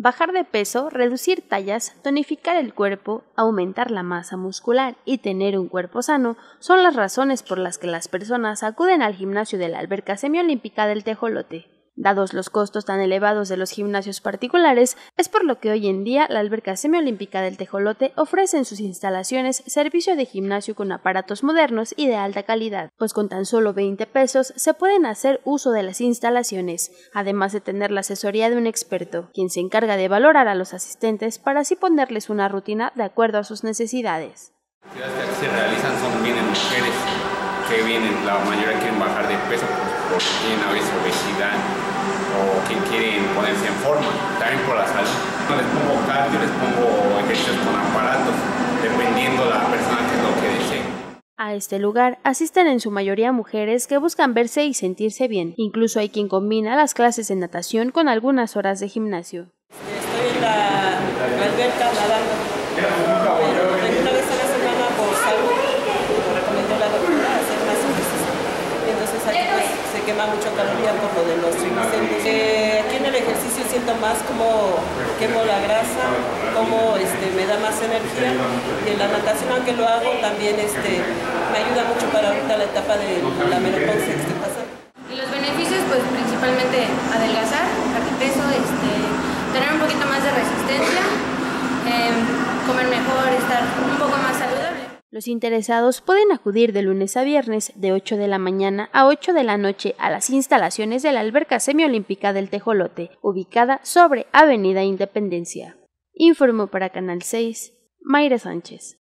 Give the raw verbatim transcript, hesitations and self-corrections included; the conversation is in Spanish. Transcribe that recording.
Bajar de peso, reducir tallas, tonificar el cuerpo, aumentar la masa muscular y tener un cuerpo sano son las razones por las que las personas acuden al gimnasio de la Alberca Semiolímpica del Tejolote. Dados los costos tan elevados de los gimnasios particulares, es por lo que hoy en día la Alberca Semiolímpica del Tejolote ofrece en sus instalaciones servicio de gimnasio con aparatos modernos y de alta calidad, pues con tan solo veinte pesos se pueden hacer uso de las instalaciones, además de tener la asesoría de un experto, quien se encarga de valorar a los asistentes para así ponerles una rutina de acuerdo a sus necesidades. Las actividades que aquí se realizan son vienen mujeres que vienen, la mayoría quieren bajar de peso porque tienen a veces obesidad o que quieren ponerse en forma, también por la salud. No les pongo cardio, les pongo ejercicios con aparatos, dependiendo la persona que es lo que desee. A este lugar asisten en su mayoría mujeres que buscan verse y sentirse bien. Incluso hay quien combina las clases de natación con algunas horas de gimnasio. Estoy en la, la alberca nadando, pero una vez a la semana por salud, me recomendó la doctora hacer más ejercicio. Entonces aquí pues se quema mucho caloría por lo de los triglicéridos. Eh, aquí en el ejercicio siento más como quemo la grasa, como este, me da más energía, y en la natación, aunque lo hago, también este, me ayuda mucho para ahorita la etapa de la menopausia que estoy pasando. Y los beneficios pues principalmente adelgazar, bajar de peso, este, tener un poquito más de resistencia, eh, comer mejor, estar un poco más saludable. Los interesados pueden acudir de lunes a viernes de ocho de la mañana a ocho de la noche a las instalaciones de la Alberca Semiolímpica del Tejolote, ubicada sobre Avenida Independencia. Informó para Canal seis, Mayra Sánchez.